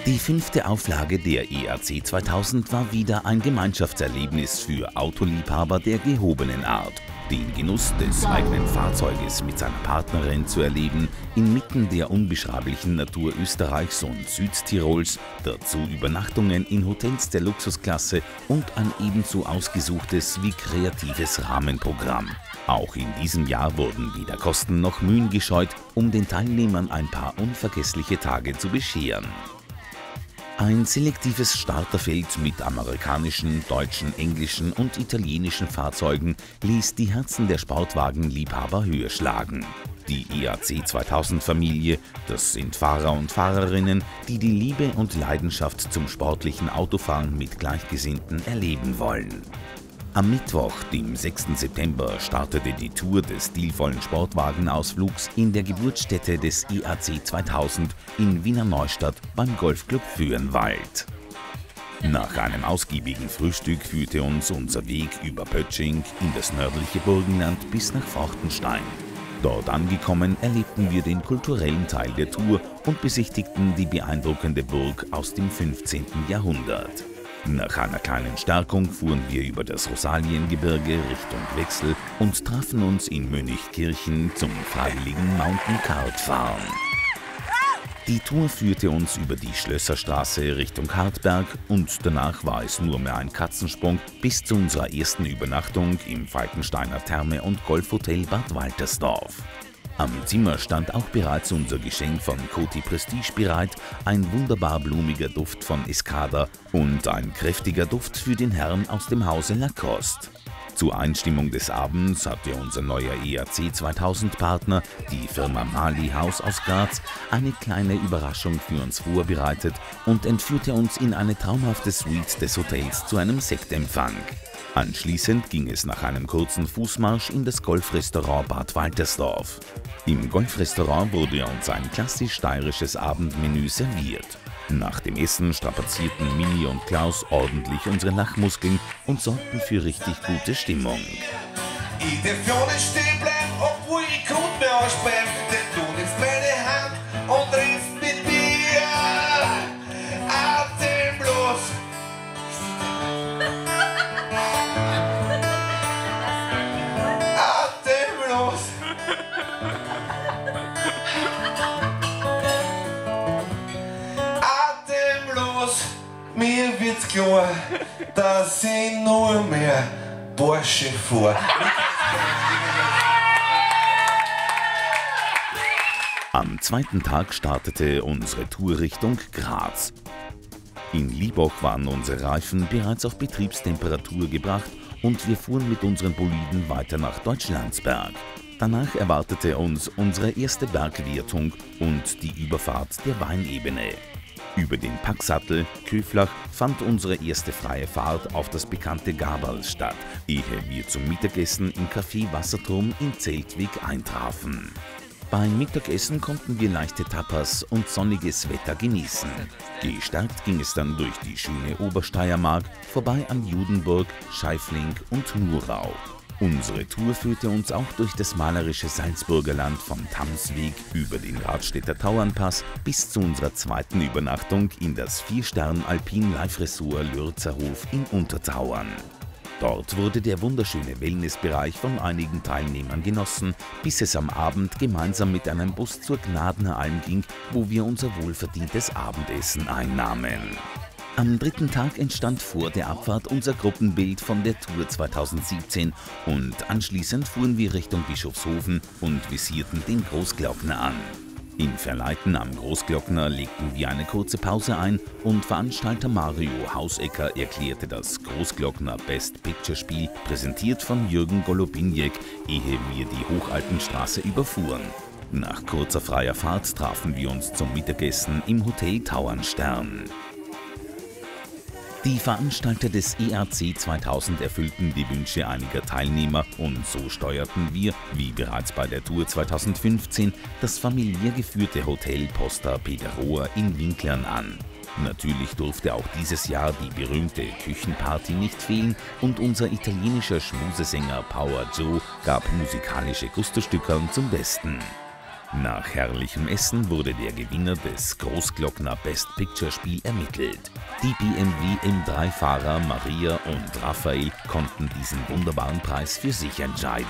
Die 5. Auflage der EAC 2000 war wieder ein Gemeinschaftserlebnis für Autoliebhaber der gehobenen Art. Den Genuss des eigenen Fahrzeuges mit seiner Partnerin zu erleben, inmitten der unbeschreiblichen Natur Österreichs und Südtirols, dazu Übernachtungen in Hotels der Luxusklasse und ein ebenso ausgesuchtes wie kreatives Rahmenprogramm. Auch in diesem Jahr wurden weder Kosten noch Mühen gescheut, um den Teilnehmern ein paar unvergessliche Tage zu bescheren. Ein selektives Starterfeld mit amerikanischen, deutschen, englischen und italienischen Fahrzeugen ließ die Herzen der Sportwagenliebhaber höher schlagen. Die EAC 2000 Familie, das sind Fahrer und Fahrerinnen, die die Liebe und Leidenschaft zum sportlichen Autofahren mit Gleichgesinnten erleben wollen. Am Mittwoch, dem 6. September, startete die Tour des stilvollen Sportwagenausflugs in der Geburtsstätte des EAC 2000 in Wiener Neustadt beim Golfclub Vöhrenwald. Nach einem ausgiebigen Frühstück führte uns unser Weg über Pötsching in das nördliche Burgenland bis nach Forchtenstein. Dort angekommen, erlebten wir den kulturellen Teil der Tour und besichtigten die beeindruckende Burg aus dem 15. Jahrhundert. Nach einer kleinen Stärkung fuhren wir über das Rosaliengebirge Richtung Wechsel und trafen uns in Mönchkirchen zum freiwilligen Mountain-Kart-Fahren. Die Tour führte uns über die Schlösserstraße Richtung Hartberg und danach war es nur mehr ein Katzensprung bis zu unserer ersten Übernachtung im Falkensteiner Therme- und Golfhotel Bad Waltersdorf. Am Zimmer stand auch bereits unser Geschenk von Coty Prestige bereit, ein wunderbar blumiger Duft von Escada und ein kräftiger Duft für den Herrn aus dem Hause Lacoste. Zur Einstimmung des Abends hatte unser neuer EAC 2000 Partner, die Firma Mali Haus aus Graz, eine kleine Überraschung für uns vorbereitet und entführte uns in eine traumhafte Suite des Hotels zu einem Sektempfang. Anschließend ging es nach einem kurzen Fußmarsch in das Golfrestaurant Bad Waltersdorf. Im Golfrestaurant wurde uns ein klassisch steirisches Abendmenü serviert. Nach dem Essen strapazierten Mini und Klaus ordentlich unsere Lachmuskeln und sorgten für richtig gute Stimmung. Ich darf ja nicht stehen bleiben, obwohl ich gut mehr ansprechen, denn du nimmst meine Hand und redest mit mir atemlos. Atemlos. Atemlos. Mir wird's klar, dass ich nur mehr Porsche fuhr. Am zweiten Tag startete unsere Tour Richtung Graz. In Liebach waren unsere Reifen bereits auf Betriebstemperatur gebracht und wir fuhren mit unseren Boliden weiter nach Deutschlandsberg. Danach erwartete uns unsere erste Bergwertung und die Überfahrt der Weinebene. Über den Packsattel Köflach fand unsere erste freie Fahrt auf das bekannte Gaberl statt, ehe wir zum Mittagessen im Café Wasserturm in Zeltwig eintrafen. Beim Mittagessen konnten wir leichte Tapas und sonniges Wetter genießen. Gestärkt ging es dann durch die schöne Obersteiermark, vorbei an Judenburg, Scheifling und Murau. Unsere Tour führte uns auch durch das malerische Salzburger Land vom Tamsweg über den Radstädter Tauernpass bis zu unserer zweiten Übernachtung in das 4-Stern-Alpin-Live-Ressort Lürzerhof in Untertauern. Dort wurde der wunderschöne Wellnessbereich von einigen Teilnehmern genossen, bis es am Abend gemeinsam mit einem Bus zur Gnadener Alm ging, wo wir unser wohlverdientes Abendessen einnahmen. Am dritten Tag entstand vor der Abfahrt unser Gruppenbild von der Tour 2017 und anschließend fuhren wir Richtung Bischofshofen und visierten den Großglockner an. In Verleiten am Großglockner legten wir eine kurze Pause ein und Veranstalter Mario Hausecker erklärte das Großglockner Best Picture Spiel, präsentiert von Jürgen Golubinjek, ehe wir die Hochalpenstraße überfuhren. Nach kurzer freier Fahrt trafen wir uns zum Mittagessen im Hotel Tauernstern. Die Veranstalter des EAC 2000 erfüllten die Wünsche einiger Teilnehmer und so steuerten wir, wie bereits bei der Tour 2015, das familiär geführte Hotel Posta Peter Rohr in Winklern an. Natürlich durfte auch dieses Jahr die berühmte Küchenparty nicht fehlen und unser italienischer Schmusesänger Power Joe gab musikalische Gustostückerl zum Besten. Nach herrlichem Essen wurde der Gewinner des Großglockner Best Picture Spiel ermittelt. Die BMW M3-Fahrer Maria und Raphael konnten diesen wunderbaren Preis für sich entscheiden.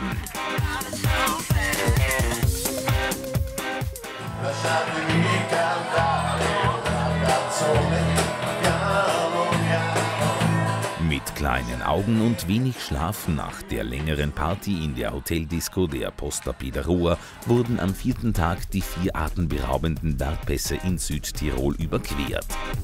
Mit kleinen Augen und wenig Schlaf nach der längeren Party in der Hoteldisco der Posta Pederoa wurden am 4. Tag die 4 atemberaubenden Bergpässe in Südtirol überquert.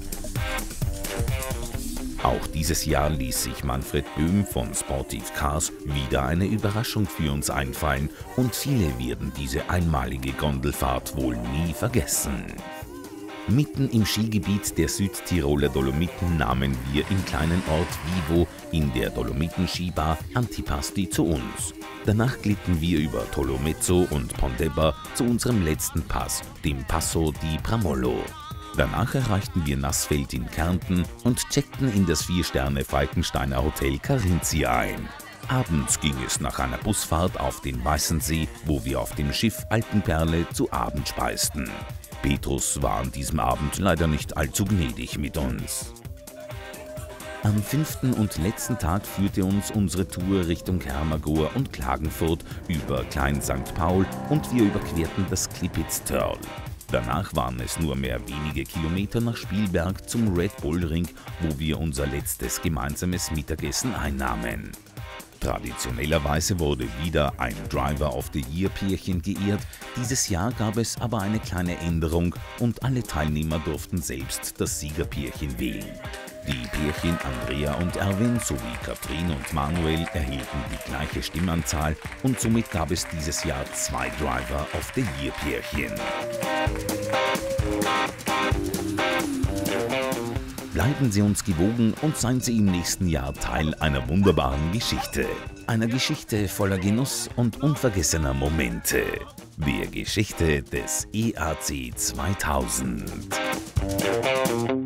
Auch dieses Jahr ließ sich Manfred Böhm von Sportive Cars wieder eine Überraschung für uns einfallen und viele werden diese einmalige Gondelfahrt wohl nie vergessen. Mitten im Skigebiet der Südtiroler Dolomiten nahmen wir im kleinen Ort Vivo in der Dolomiten-Skibar Antipasti zu uns. Danach glitten wir über Tolomezzo und Pontebba zu unserem letzten Pass, dem Passo di Pramollo. Danach erreichten wir Nassfeld in Kärnten und checkten in das 4-Sterne-Falkensteiner Hotel Carinthia ein. Abends ging es nach einer Busfahrt auf den Weißensee, wo wir auf dem Schiff Alpenperle zu Abend speisten. Petrus war an diesem Abend leider nicht allzu gnädig mit uns. Am 5. und letzten Tag führte uns unsere Tour Richtung Hermagor und Klagenfurt über Klein St. Paul und wir überquerten das Klippitz-Törl. Danach waren es nur mehr wenige Kilometer nach Spielberg zum Red Bull Ring, wo wir unser letztes gemeinsames Mittagessen einnahmen. Traditionellerweise wurde wieder ein Driver of the Year Pärchen geehrt, dieses Jahr gab es aber eine kleine Änderung und alle Teilnehmer durften selbst das Siegerpärchen wählen. Die Pärchen Andrea und Erwin sowie Katrin und Manuel erhielten die gleiche Stimmanzahl und somit gab es dieses Jahr 2 Driver of the Year Pärchen. Bleiben Sie uns gewogen und seien Sie im nächsten Jahr Teil einer wunderbaren Geschichte. Einer Geschichte voller Genuss und unvergessener Momente. Der Geschichte des EAC 2000.